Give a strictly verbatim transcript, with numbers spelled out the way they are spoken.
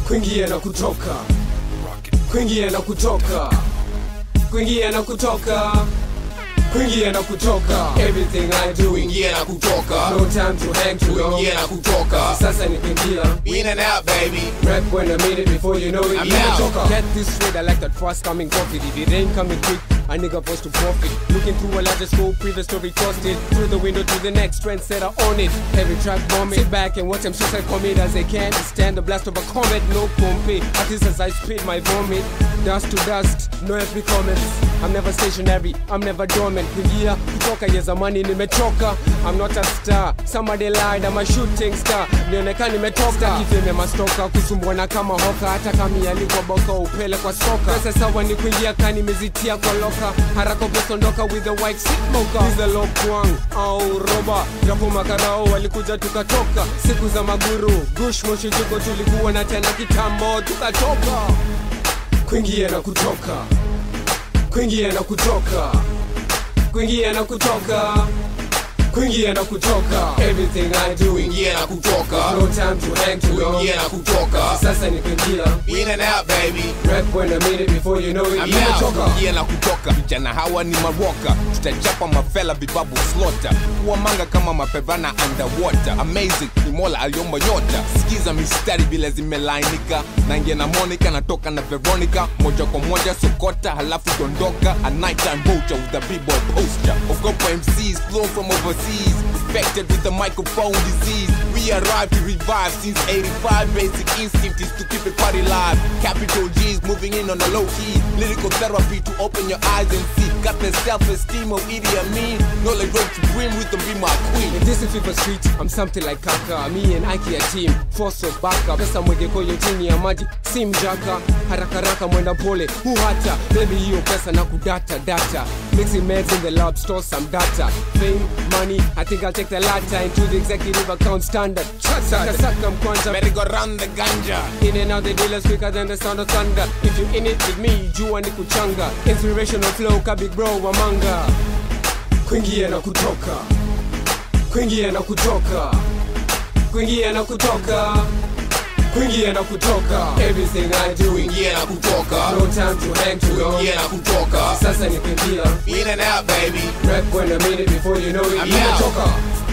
Kuingia na kutoka, kuingia na kutoka, kuingia na kutoka, kuingia na kutoka. Everything I do, kuingia na kutoka. No time to hang too long, kuingia na kutoka. sasa ni kuingia. In and out, baby. Rap when a minute before you know it, I'm nimetoka. out. Get this straight, I like that fast coming profit. If it ain't coming quick, a nigga forced to profit. Looking through a larger scope, previous story toasted. Through the window to the next trendsetter on it. Every track bombing. Sit back and watch them suicide commit as they can't stand the blast of a comet. No compay. At least as I spit my vomit. Dust to dust, no every comments. I'm never stationary, I'm never dormant. Kuingia kutoka ya zamani nimechoka. I'm not a star, somebody lied, I'm a shooting star. Nionekana nimetoka, ifeme mastoka. Kusumbwana kama hoka, hata kami alikuwa boka upele kwa soka. Pesa sawa ni kuingia kani mezitia kwa loka. Haraka posondoka with the white seat mocha. Hiza lokwang au roba, japo makarao walikuja tukatoka. Siku za maguru, gush moshi juko tulikuwa na tena kitambo tukatoka. Kuingia na kutoka, kuingia na kutoka, kuingia na kutoka, kuingia na kutoka. Everything I do, kuingia na kutoka. no time to hang too long, kuingia na kutoka. sasa ni kuingia. In and out, baby. Rap when a minute before you know it, I'm nimetoka. out. Kuingia na kutoka. Vijana hawa ni maroka, tutachapa mafela vibabu slaughter. Kuwa manga kama mapevana underwater. Amazing, ni mola aliomba nyota. Sikiza mistari vile zimelainika. Naingia na Monica, natoka na Veronica. Moja kwa moja sokota, halafu dondoka. A nighttime vulture with a b-boy poster. Ogopa M Cs flown from overseas, infected with the microphone disease. We arrived to revive since eighty-five. Basic instinct is to keep the party live. Capital G's moving in on the low key. Lyrical therapy to open your eyes and see. Got the self-esteem of Idi Amin. Knowledge road to brim with them, be my queen. In this fever street, I'm something like Kaka. Me and Ike a team, force of backup. Pesa mwege koyo chini ya maji, sim jaka. Haraka raka mwenda pole, hu hata. Baby hiyo pesa na kudata data. Mixing meds in the lab, store some data. Fame, money, I think I'll take the latter into the executive account standard. Saka saka mkwanja, Better go run the ganja. in and out the dealers quicker than the sound of thunder. If you in it with me, jua ni kuchanga. Inspirational flow, ka big bro wa manga. Kuingia na kutoka, kuingia na kutoka, kuingia na kutoka, kuingia na kutoka. Everything I do, Kuingia na kutoka. no time to hang too long, Kuingia na kutoka. sasa ni kuingia. In and out, baby. Rap when a minute before you know it, I'm nimetoka.